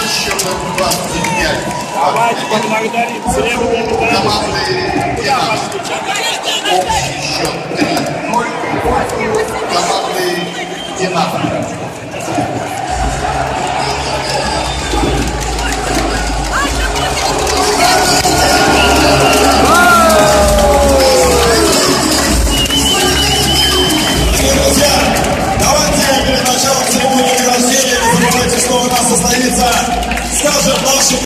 счетом 25. Давайте поблагодарим серебряные медали. Команды «Динамо». Общий счет 3-0. Команды «Динамо». Перед началом церемонии награждения не забывайте, что у нас состоится, скажем, наши